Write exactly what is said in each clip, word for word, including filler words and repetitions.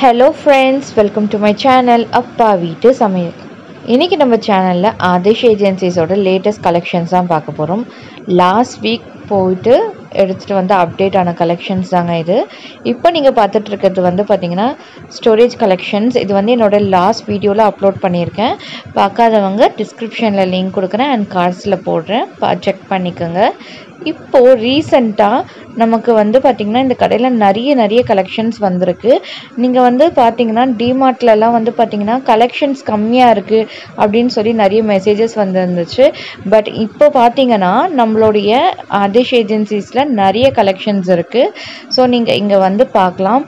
Hello friends, welcome to my channel அப்பா வீட்டு சமையல். இன்னைக்கு நம்ம சேனல்ல ஆதிஷ் ஏஜென்சிஸோட லேட்டஸ்ட் கலெக்ஷன்ஸ் தான் பார்க்க போறோம். லாஸ்ட் வீக் போயிட்டு எடுத்துட்டு வந்த அப்டேட் ஆன கலெக்ஷன்ஸ் தாங்க இது. இப்போ நீங்க பார்த்துட்டு இருக்கிறது வந்து பாத்தீங்கன்னா ஸ்டோரேஜ் கலெக்ஷன்ஸ். இது வந்து என்னோட லாஸ்ட் வீடியோல அப்லோட் பண்ணியிருக்கேன். பார்க்காதவங்க டிஸ்கிரிப்ஷன்ல லிங்க் கொடுக்குறேன் அண்ட் கார்ட்ஸ்ல போடுறேன், செக் பண்ணிக்கோங்க. இப்போ ரீசெண்டாக நமக்கு வந்து பார்த்திங்கன்னா இந்த கடையில் நிறைய நிறைய கலெக்ஷன்ஸ் வந்திருக்கு. நீங்கள் வந்து பார்த்தீங்கன்னா டிமார்ட்லலாம் வந்து பார்த்திங்கன்னா கலெக்ஷன்ஸ் கம்மியாக இருக்குது அப்படின்னு சொல்லி நிறைய மெசேஜஸ் வந்துருந்துச்சு. பட் இப்போ பார்த்தீங்கன்னா நம்மளுடைய ஆதிஷ் ஏஜென்சிஸில் நிறைய கலெக்ஷன்ஸ் இருக்குது. ஸோ நீங்கள் இங்கே வந்து பார்க்கலாம்.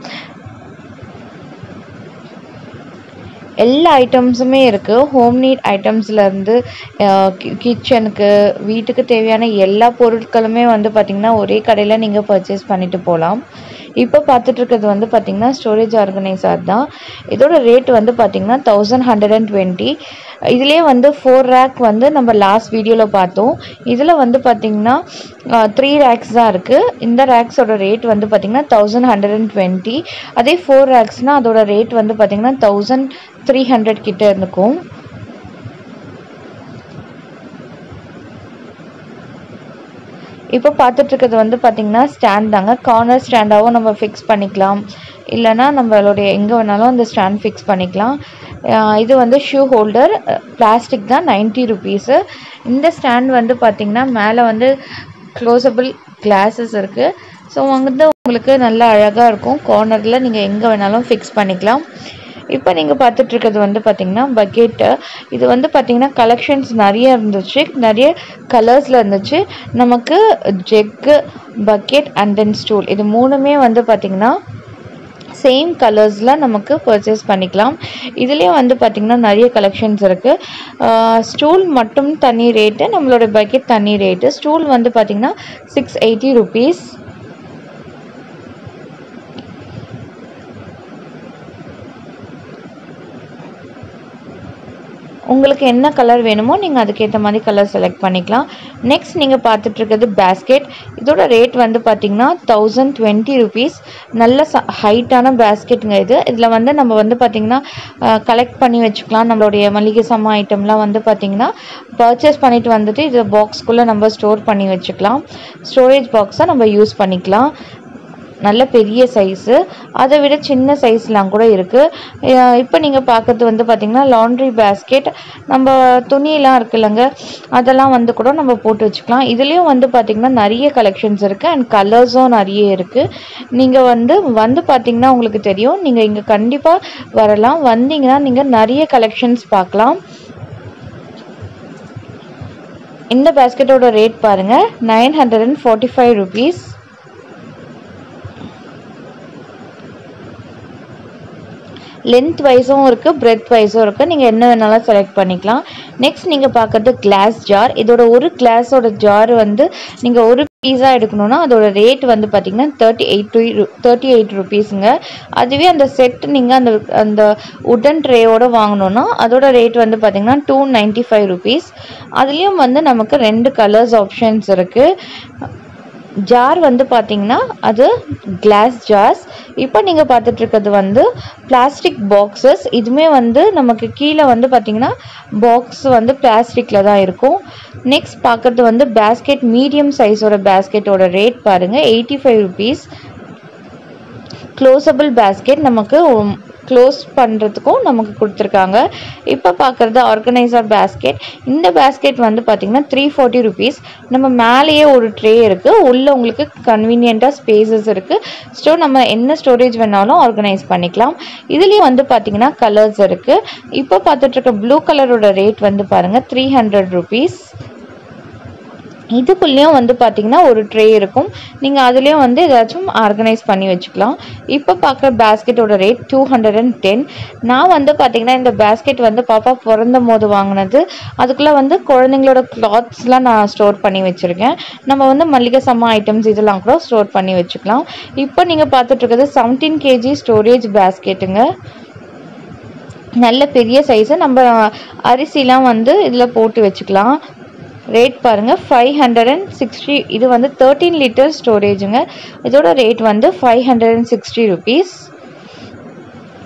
எல்லா ஐட்டம்ஸுமே இருக்குது. ஹோம் நீட் ஐட்டம்ஸ்லேருந்து கிச்சனுக்கு வீட்டுக்கு தேவையான எல்லா பொருட்களுமே வந்து பார்த்திங்கன்னா ஒரே கடையில் நீங்கள் பர்ச்சேஸ் பண்ணிட்டு போகலாம். இப்போ பார்த்துட்ருக்கிறது வந்து பார்த்திங்கன்னா ஸ்டோரேஜ் ஆர்கனைசர் தான். இதோட ரேட் வந்து பார்த்திங்கன்னா தௌசண்ட் ஹண்ட்ரட் அண்ட் டுவெண்ட்டி. இதுலேயே வந்து ஃபோர் ரேக் வந்து நம்ம லாஸ்ட் வீடியோவில் பார்த்தோம். இதில் வந்து பார்த்திங்கன்னா த்ரீ ரேக்ஸ் தான் இருக்குது. இந்த ரேக்ஸோட ரேட் வந்து பார்த்திங்கன்னா தௌசண்ட் ஹண்ட்ரட் அண்ட் டுவெண்ட்டி. அதே ஃபோர் ரேக்ஸ்னால் அதோட ரேட் வந்து பார்த்திங்கன்னா தௌசண்ட் த்ரீ ஹண்ட்ரட் கிட்ட இருக்கும். இப்போ பார்த்துட்ருக்கிறது வந்து பார்த்திங்கன்னா ஸ்டாண்ட் தாங்க. கார்னர் ஸ்டாண்டாகவும் நம்ம ஃபிக்ஸ் பண்ணிக்கலாம், இல்லைனா நம்மளுடைய எங்கே வேணாலும் அந்த ஸ்டாண்ட் ஃபிக்ஸ் பண்ணிக்கலாம். இது வந்து ஷூ ஹோல்டர், பிளாஸ்டிக் தான், நைன்ட்டி ருபீஸு. இந்த ஸ்டாண்ட் வந்து பார்த்திங்கன்னா மேலே வந்து க்ளோசபிள் கிளாஸஸ் இருக்குது. ஸோ வந்து உங்களுக்கு நல்லா அழகாக இருக்கும். கார்னரில் நீங்கள் எங்கே வேணாலும் ஃபிக்ஸ் பண்ணிக்கலாம். இப்போ நீங்கள் பார்த்துட்ருக்கிறது வந்து பார்த்திங்கன்னா பக்கெட்டு. இது வந்து பார்த்திங்கன்னா கலெக்ஷன்ஸ் நிறைய இருந்துச்சு, நிறைய கலர்ஸில் இருந்துச்சு. நமக்கு jug, bucket and then stool, இது மூணுமே வந்து பார்த்திங்கன்னா சேம் கலர்ஸில் நமக்கு பர்ச்சேஸ் பண்ணிக்கலாம். இதுலேயே வந்து பார்த்திங்கன்னா நிறைய கலெக்ஷன்ஸ் இருக்குது. ஸ்டூல் மட்டும் தனி ரேட்டு, நம்மளோட பக்கெட் தனி ரேட்டு. ஸ்டூல் வந்து பார்த்திங்கன்னா சிக்ஸ் எயிட்டி ருபீஸ். உங்களுக்கு என்ன கலர் வேணுமோ நீங்கள் அதுக்கேற்ற மாதிரி கலர் செலக்ட் பண்ணிக்கலாம். நெக்ஸ்ட் நீங்கள் பார்த்துட்ருக்கிறது பேஸ்கெட். இதோட ரேட் வந்து பார்த்திங்கன்னா தௌசண்ட் டுவெண்ட்டி ருபீஸ். நல்ல ச ஹைட்டான பேஸ்கெட்டுங்க இது. இதில் வந்து நம்ம வந்து பார்த்திங்கன்னா கலெக்ட் பண்ணி வச்சுக்கலாம். நம்மளுடைய மளிகை சாமான் ஐட்டம்லாம் வந்து பார்த்திங்கன்னா பர்ச்சேஸ் பண்ணிட்டு வந்துட்டு இதை பாக்ஸ்குள்ளே நம்ம ஸ்டோர் பண்ணி வச்சுக்கலாம். ஸ்டோரேஜ் பாக்ஸாக நம்ம யூஸ் பண்ணிக்கலாம். நல்ல பெரிய சைஸு, அதை விட சின்ன சைஸ்லாம் கூட இருக்குது. இப்போ நீங்கள் பார்க்குறது வந்து பார்த்திங்கன்னா லாண்ட்ரி பேஸ்கெட். நம்ம துணியெல்லாம் இருக்குல்லங்க, அதெல்லாம் வந்து கூட நம்ம போட்டு வச்சுக்கலாம். இதுலேயும் வந்து பார்த்திங்கன்னா நிறைய கலெக்ஷன்ஸ் இருக்குது அண்ட் கலர்ஸும் நிறைய இருக்குது. நீங்கள் வந்து வந்து பார்த்திங்கன்னா உங்களுக்கு தெரியும். நீங்கள் இங்கே கண்டிப்பாக வரலாம். வந்தீங்கன்னா நீங்கள் நிறைய கலெக்ஷன்ஸ் பார்க்கலாம். இந்த பேஸ்கெட்டோட ரேட் பாருங்கள், nine hundred and forty five rupees. Length வைஸும் இருக்குது, பிரெத் வைஸும் இருக்குது. நீங்கள் என்ன வேணாலும் செலக்ட் பண்ணிக்கலாம். நெக்ஸ்ட் நீங்கள் பார்க்குறது கிளாஸ் ஜார். இதோட ஒரு கிளாஸோட ஜார் வந்து நீங்கள் ஒரு பீஸாக எடுக்கணும்னா அதோட ரேட் வந்து பார்த்திங்கன்னா thirty eight to thirty eight ருபீஸுங்க. அதுவே அந்த செட் நீங்கள் அந்த அந்த உடன் ட்ரேயோடு வாங்கினோன்னா அதோட ரேட் வந்து பார்த்திங்கன்னா டூ நைன்ட்டி ஃபைவ் ருபீஸ். அதுலேயும் வந்து நமக்கு ரெண்டு கலர்ஸ் ஆப்ஷன்ஸ் இருக்குது. ஜார் வந்து பார்த்திங்கன்னா அது கிளாஸ் ஜார்ஸ். இப்போ நீங்கள் பார்த்துட்ருக்கிறது வந்து பிளாஸ்டிக் பாக்ஸஸ். இதுவுமே வந்து நமக்கு கீழே வந்து பார்த்திங்கன்னா பாக்ஸ் வந்து பிளாஸ்டிக்கில் தான் இருக்கும். நெக்ஸ்ட் பார்க்குறது வந்து பேஸ்கெட். மீடியம் சைஸோட பேஸ்கெட்டோட ரேட் பாருங்கள், eighty five rupees. Closable basket நமக்கு க்ளோஸ் பண்ணுறதுக்கும் நமக்கு கொடுத்துருக்காங்க. இப்போ பார்க்குறது ஆர்கனைசர் பேஸ்கெட். இந்த பேஸ்கெட் வந்து பார்த்திங்கன்னா த்ரீ ஃபார்ட்டி ருபீஸ். நம்ம மேலேயே ஒரு ட்ரே இருக்குது, உள்ளே உங்களுக்கு கன்வீனியண்ட்டாக ஸ்பேசஸ் இருக்குது. ஸோ நம்ம என்ன ஸ்டோரேஜ் வேணாலும் ஆர்கனைஸ் பண்ணிக்கலாம். இதுலேயும் வந்து பார்த்திங்கன்னா கலர்ஸ் இருக்குது. இப்போ பார்த்துட்ருக்க ப்ளூ கலரோட ரேட் வந்து பாருங்கள், த்ரீ ஹண்ட்ரட் ருபீஸ். இதுக்குள்ளேயும் வந்து பார்த்திங்கன்னா ஒரு ட்ரே இருக்கும், நீங்கள் அதுலேயும் வந்து ஏதாச்சும் ஆர்கனைஸ் பண்ணி வச்சுக்கலாம். இப்போ பார்க்குற பேஸ்கெட்டோட rate two hundred and ten. நான் வந்து பார்த்திங்கன்னா இந்த பேஸ்கெட் வந்து பாப்பா பிறந்த போது வாங்கினது. அதுக்குள்ளே வந்து குழந்தைங்களோட கிளாத்ஸ்லாம் நான் ஸ்டோர் பண்ணி வச்சுருக்கேன். நம்ம வந்து மளிகை சாமான் ஐட்டம்ஸ் இதெல்லாம் கூட ஸ்டோர் பண்ணி வச்சுக்கலாம். இப்போ நீங்கள் பார்த்துட்ருக்கிறது செவன்டீன் கேஜி ஸ்டோரேஜ் பேஸ்கெட்டுங்க. நல்ல பெரிய சைஸு. நம்ம அரிசிலாம் வந்து இதில் போட்டு வச்சுக்கலாம். ரேட் பாருங்கள், ஃபைவ் ஹண்ட்ரட் அண்ட் சிக்ஸ்டி. இது வந்து தேர்ட்டீன் லிட்டர் ஸ்டோரேஜுங்க. இதோட ரேட் வந்து five hundred and sixty rupees.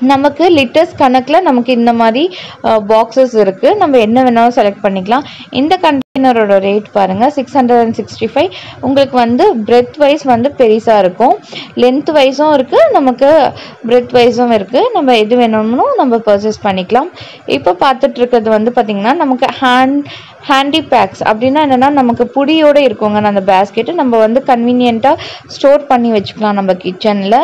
நமக்கு லிட்டர்ஸ் கணக்கில் நமக்கு இந்த மாதிரி பாக்ஸஸ் இருக்குது. நம்ம என்ன வேணாலும் செலக்ட் பண்ணிக்கலாம். இந்த கண்டெய்னரோட ரேட் பாருங்கள் six hundred and sixty five உங்களுக்கு வந்து பிரெத் வைஸ் வந்து பெருசாக இருக்கும், லென்த் வைஸும் இருக்குது, நமக்கு பிரெத் வைஸும் இருக்குது. நம்ம எது வேணும்னோ நம்ம பர்ச்சேஸ் பண்ணிக்கலாம். இப்போ பார்த்துட்ருக்கிறது வந்து பார்த்திங்கன்னா நமக்கு ஹேண்ட் ஹேண்டி பேக்ஸ் அப்படின்னா என்னென்னா நமக்கு புடியோடு இருக்குங்க அந்த பேஸ்கெட்டு. நம்ம வந்து கன்வீனியண்ட்டாக ஸ்டோர் பண்ணி வச்சுக்கலாம் நம்ம கிச்சனில்.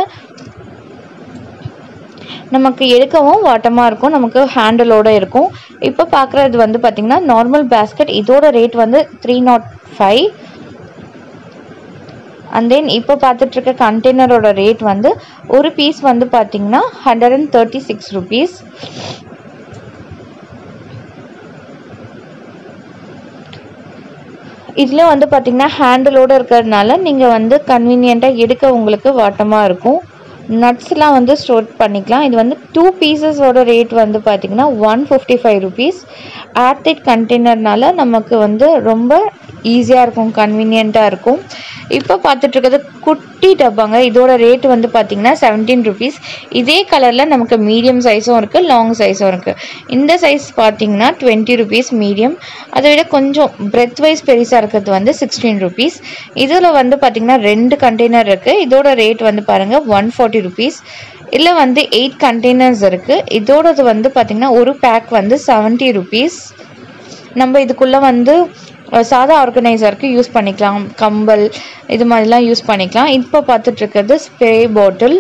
நமக்கு எடுக்கவும் வாட்டமாக இருக்கும், நமக்கு ஹேண்டிலோடு இருக்கும். இப்போ பார்க்குறது வந்து பார்த்திங்கன்னா நார்மல் பேஸ்கெட். இதோட ரேட் வந்து three nought five and then இப்போ பார்த்துட்ருக்க கண்டெய்னரோட ரேட் வந்து ஒரு பீஸ் வந்து பார்த்திங்கன்னா hundred and thirty six rupees. இதில் வந்து பார்த்திங்கன்னா ஹேண்டிலோடு இருக்கிறதுனால நீங்கள் வந்து கன்வீனியண்ட்டாக எடுக்க உங்களுக்கு வாட்டமாக இருக்கும். நட்ஸ்லாம் வந்து ஸ்டோர் பண்ணிக்கலாம். இது வந்து டூ பீசஸோட ரேட் வந்து பார்த்திங்கன்னா one fifty five rupees. Airtight கண்டெய்னர்னால நமக்கு வந்து ரொம்ப ஈஸியாக இருக்கும், கன்வீனியண்ட்டாக இருக்கும். இப்போ பார்த்துட்ருக்கிறது குட்டி டப்பாங்க. இதோட ரேட் வந்து பார்த்திங்கன்னா செவன்டீன் ருபீஸ். இதே கலரில் நமக்கு மீடியம் சைஸும் இருக்குது, லாங் சைஸும் இருக்குது. இந்த சைஸ் பார்த்திங்கன்னா டுவெண்ட்டி ருபீஸ் மீடியம், அதை விட கொஞ்சம் பிரெத் வைஸ் பெருசாக இருக்கிறது வந்து சிக்ஸ்டீன் ருபீஸ். இதில் வந்து பார்த்திங்கன்னா ரெண்டு கண்டெய்னர் இருக்குது. இதோட ரேட் வந்து பாருங்கள் ஒன் ஃபார்ட்டி ருபீஸ். இதில் வந்து எயிட் கண்டெய்னர்ஸ் இருக்குது. இதோடது வந்து பார்த்திங்கன்னா ஒரு பேக் வந்து செவன்ட்டி ருபீஸ். நம்ம இதுக்குள்ளே வந்து சாதா ஆர்கனைசருக்கு யூஸ் பண்ணிக்கலாம், கம்பல் இது மாதிரிலாம் யூஸ் பண்ணிக்கலாம். இப்போ பார்த்துட்ருக்கிறது ஸ்ப்ரே பாட்டில்.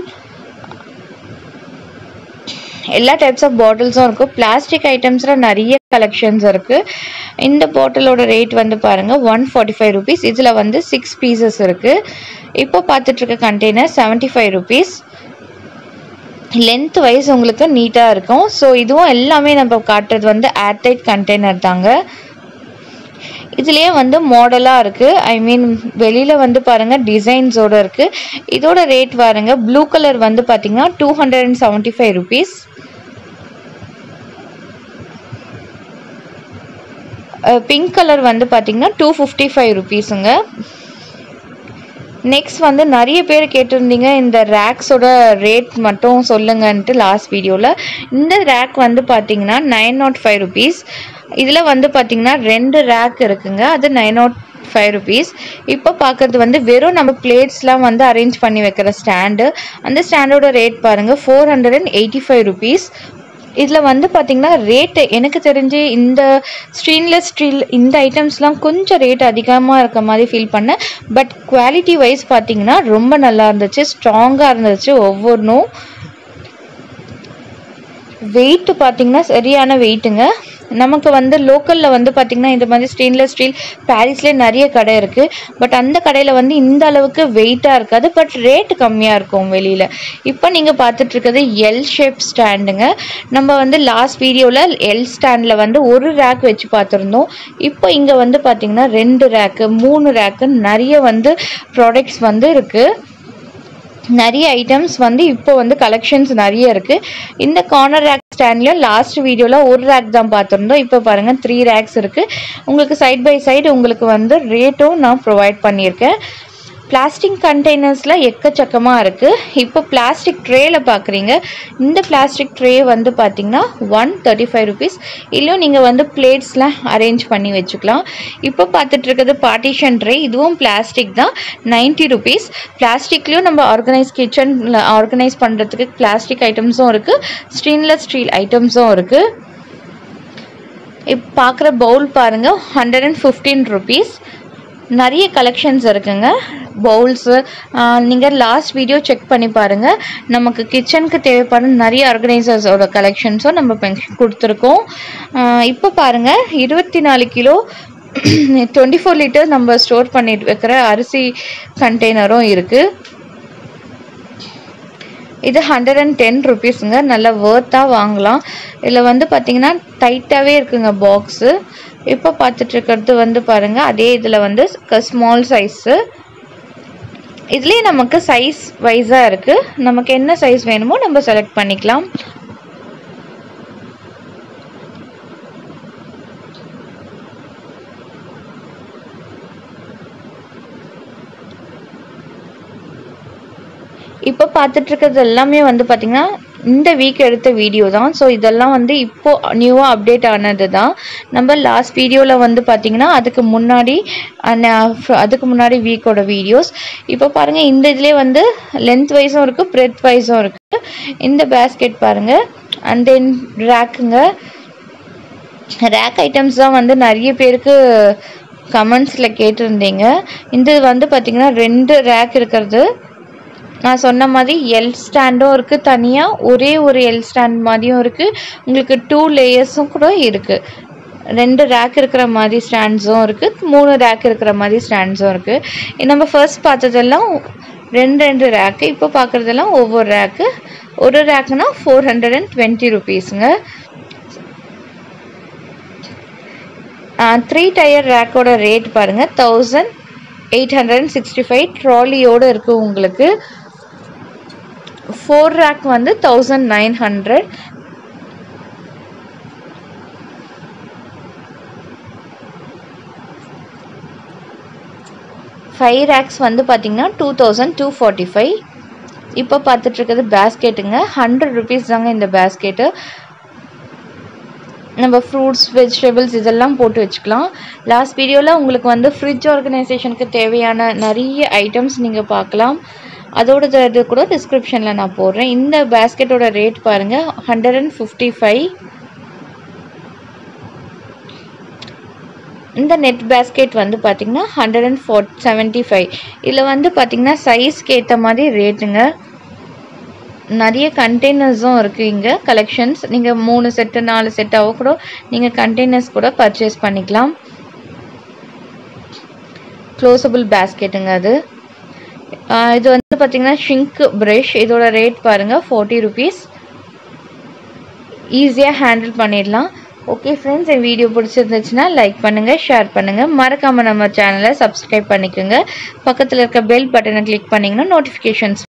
எல்லா டைப்ஸ் ஆஃப் பாட்டில்ஸும் இருக்குது. பிளாஸ்டிக் ஐட்டம்ஸில் நிறைய கலெக்ஷன்ஸ் இருக்குது. இந்த பாட்டிலோட ரேட் வந்து பாருங்கள் ஒன் ஃபார்ட்டி ஃபைவ் ருபீஸ். இதில் வந்து சிக்ஸ் பீசஸ் இருக்குது. இப்போ பார்த்துட்ருக்க container seventy five rupees. Length wise உங்களுக்கு நீட்டாக இருக்கும். ஸோ இதுவும் எல்லாமே நம்ம காட்டுறது வந்து ஏர்டைட் கண்டெய்னர் தாங்க. இதுலேயே வந்து மாடலாக இருக்குது, ஐ மீன் வெளியில் வந்து பாருங்கள் டிசைன்ஸோடு இருக்குது. இதோட ரேட் பாருங்க ப்ளூ கலர் வந்து பார்த்திங்கன்னா two hundred and seventy five rupees. Pink colour வந்து பார்த்திங்கன்னா டூ ஃபிஃப்டி ஃபைவ் ருபீஸுங்க. நெக்ஸ்ட் வந்து நிறைய பேர் கேட்டிருந்தீங்க இந்த ரேக்ஸோட ரேட் மட்டும் சொல்லுங்கன்ட்டு லாஸ்ட் வீடியோவில். இந்த ரேக் வந்து பார்த்திங்கன்னா நைன் நாட் ஃபைவ் ருபீஸ். இதில் வந்து பார்த்திங்கன்னா ரெண்டு ரேக் இருக்குங்க, அது நைன் நாட் ஃபைவ் ருபீஸ். இப்போ பார்க்குறது வந்து வெறும் நம்ம பிளேட்ஸ்லாம் வந்து அரேஞ்ச் பண்ணி வைக்கிற ஸ்டாண்டு. அந்த ஸ்டாண்டோட ரேட் பாருங்கள் four hundred and eighty five rupees. இதில் வந்து பார்த்திங்கன்னா ரேட்டு எனக்கு தெரிஞ்சு இந்த ஸ்டெயின்லெஸ் ஸ்டீல் இந்த ஐட்டம்ஸ்லாம் கொஞ்சம் ரேட் அதிகமாக இருக்க மாதிரி ஃபீல் பண்ணேன். பட் குவாலிட்டி வைஸ் பார்த்திங்கன்னா ரொம்ப நல்லா இருந்துச்சு, ஸ்ட்ராங்காக இருந்துச்சு. ஒவ்வொன்றும் வெயிட்டு பார்த்திங்கன்னா சரியான வெயிட்டுங்க. நமக்கு வந்து லோக்கலில் வந்து பார்த்திங்கன்னா இந்த மாதிரி ஸ்டெயின்லெஸ் ஸ்டீல் பாரிஸ்லேயே நிறைய கடை இருக்குது. பட் அந்த கடையில் வந்து இந்த அளவுக்கு வெயிட்டாக இருக்காது, பட் ரேட்டு கம்மியாக இருக்கும் வெளியில். இப்போ நீங்கள் பார்த்துட்ருக்கிறது எல் ஷேப் ஸ்டாண்டுங்க. நம்ம வந்து லாஸ்ட் வீடியோவில் எல் ஸ்டாண்டில் வந்து ஒரு ரேக் வச்சு பார்த்துருந்தோம். இப்போ இங்கே வந்து பார்த்திங்கன்னா ரெண்டு ரேக்கு மூணு ரேக்கு நிறைய வந்து ப்ராடக்ட்ஸ் வந்து இருக்குது. நிறைய ஐட்டம்ஸ் வந்து இப்போ வந்து கலெக்ஷன்ஸ் நிறைய இருக்குது. இந்த கார்னர் ரேக் ஸ்டாண்ட்லையும் லாஸ்ட் வீடியோவில் ஒரு ரேக் தான் பார்த்துருந்தோம். இப்போ பாருங்கள் த்ரீ ரேக்ஸ் இருக்குது. உங்களுக்கு சைட் பை சைடு உங்களுக்கு வந்து ரேட்டும் நான் ப்ரொவைட் பண்ணியிருக்கேன். பிளாஸ்டிக் கண்டெய்னர்ஸில் எக்கச்சக்கமாக இருக்குது. இப்போ பிளாஸ்டிக் ட்ரேயில் பார்க்குறீங்க. இந்த பிளாஸ்டிக் ட்ரே வந்து பார்த்திங்கன்னா ஒன் தேர்ட்டி ஃபைவ் ருபீஸ். இல்லையும் நீங்கள் வந்து பிளேட்ஸ்லாம் அரேஞ்ச் பண்ணி வச்சுக்கலாம். இப்போ பார்த்துட்ருக்கிறது பார்ட்டிஷன் ட்ரே. இதுவும் பிளாஸ்டிக் தான், நைன்ட்டி ருபீஸ். பிளாஸ்டிக்லேயும் நம்ம ஆர்கனைஸ் கிச்சனில் ஆர்கனைஸ் பண்ணுறதுக்கு பிளாஸ்டிக் ஐட்டம்ஸும் இருக்குது, ஸ்டெயின்லெஸ் ஸ்டீல் ஐட்டம்ஸும் இருக்குது. இப்போ பார்க்குற பவுல் பாருங்கள் ஹண்ட்ரட் அண்ட் ஃபிஃப்டீன் ருபீஸ். நிறைய கலெக்ஷன்ஸ் இருக்குங்க பவுல்ஸு. நீங்கள் லாஸ்ட் வீடியோ செக் பண்ணி பாருங்கள். நமக்கு கிச்சனுக்கு தேவைப்படும் நிறைய ஆர்கனைசர்ஸோட கலெக்ஷன்ஸும் நம்ம கொடுத்துருக்கோம். இப்போ பாருங்கள் இருபத்தி நாலு கிலோ டுவெண்ட்டி ஃபோர் லிட்டர் நம்ம ஸ்டோர் பண்ணிட்டு வைக்கிற அரிசி கண்டெய்னரும் இருக்குது. இது ஹண்ட்ரட் அண்ட் டென் ருபீஸுங்க. நல்லா ஒர்த்தாக வாங்கலாம். இதில் வந்து பார்த்திங்கன்னா டைட்டாகவே இருக்குங்க பாக்ஸு. இப்போ பார்த்துட்ருக்கிறது வந்து பாருங்கள் அதே இதில் வந்து ஸ்மால் சைஸு. இதுலேயே நமக்கு சைஸ் வைஸாக இருக்குது. நமக்கு என்ன சைஸ் வேணுமோ நம்ம செலக்ட் பண்ணிக்கலாம். இப்போ பார்த்துட்ருக்கிறது எல்லாமே வந்து பார்த்திங்கன்னா இந்த வீக் எடுத்த வீடியோ தான். ஸோ இதெல்லாம் வந்து இப்போ நியூவாக அப்டேட் ஆனது தான். நம்ம லாஸ்ட் வீடியோவில் வந்து பார்த்திங்கன்னா அதுக்கு முன்னாடி அதுக்கு முன்னாடி வீக்கோட வீடியோஸ். இப்போ பாருங்கள், இந்த இதுலேயே வந்து லென்த் வைஸும் இருக்குது, பிரெத் வைஸும் இருக்குது. இந்த பேஸ்கெட் பாருங்கள். அண்ட் தென் ரேக்குங்க, ரேக் ஐட்டம்ஸ் தான் வந்து நிறைய பேருக்கு கமெண்ட்ஸில் கேட்டிருந்தீங்க. இந்த வந்து பார்த்திங்கன்னா ரெண்டு ரேக் இருக்கிறது. நான் சொன்ன மாதிரி எல் ஸ்டாண்டும் இருக்குது, தனியாக ஒரே ஒரு எல் ஸ்டாண்ட் மாதிரியும் இருக்குது, உங்களுக்கு டூ லேயர்ஸும் கூட இருக்குது. ரெண்டு ரேக் இருக்கிற மாதிரி ஸ்டாண்ட்ஸும் இருக்குது, மூணு ரேக் இருக்கிற மாதிரி ஸ்டாண்ட்ஸும் இருக்குது. நம்ம ஃபர்ஸ்ட் பார்த்ததெல்லாம் ரெண்டு ரெண்டு ரேக்கு, இப்போ பார்க்குறதெல்லாம் ஒவ்வொரு ரேக்கு. ஒரு ரேக்குனா ஃபோர் ஹண்ட்ரட் அண்ட் டுவெண்ட்டி ருபீஸுங்க. த்ரீ டயர் ரேக்கோட ரேட் பாருங்கள், thousand eight hundred and sixty five ட்ராலியோடு இருக்குது உங்களுக்கு. ஃபோர் ரேக் வந்து thousand nine hundred. Five racks வந்து பார்த்திங்கன்னா two thousand two forty five. இப்போ பார்த்துட்ருக்கிறது பேஸ்கெட்டுங்க, ஹண்ட்ரட் ருபீஸ் தாங்க இந்த பேஸ்கெட்டு. நம்ம ஃப்ரூட்ஸ், வெஜிடபிள்ஸ் இதெல்லாம் போட்டு வச்சுக்கலாம். லாஸ்ட் வீடியோவில் உங்களுக்கு வந்து ஃப்ரிட்ஜ் ஆர்கனைசேஷனுக்கு தேவையான நிறைய ஐட்டம்ஸ் நீங்கள் பார்க்கலாம். அதோட இது கூட டிஸ்கிரிப்ஷனில் நான் போடுறேன். இந்த பேஸ்கெட்டோட ரேட் பாருங்கள், ஹண்ட்ரட் அண்ட் ஃபிஃப்டி ஃபைவ். இந்த நெட் பேஸ்கெட் வந்து பார்த்திங்கன்னா hundred and four seventy five. இதில் வந்து பார்த்திங்கன்னா சைஸ்க்கு ஏற்ற மாதிரி ரேட்டுங்க. நிறைய கண்டெய்னர்ஸும் இருக்குது இங்கே கலெக்ஷன்ஸ். நீங்கள் மூணு செட்டு நாலு செட்டாவோ கூட நீங்கள் கண்டெய்னர்ஸ் கூட பர்ச்சேஸ் பண்ணிக்கலாம். க்ளோசபிள் பேஸ்கெட்டுங்க அது. இது வந்து பார்த்திங்கன்னா ஷிங்க் ப்ரஷ். இதோட ரேட் பாருங்கள், ஃபார்ட்டி ருபீஸ். ஈஸியாக ஹேண்டில் பண்ணிடலாம். ஓகே ஃப்ரெண்ட்ஸ், என் வீடியோ பிடிச்சிருந்துச்சுன்னா லைக் பண்ணுங்கள், ஷேர் பண்ணுங்கள், மறக்காமல் நம்ம சேனலை சப்ஸ்கிரைப் பண்ணிக்கோங்க. பக்கத்தில் இருக்க பெல் பட்டனை கிளிக் பண்ணிங்கன்னா நோட்டிஃபிகேஷன்ஸ்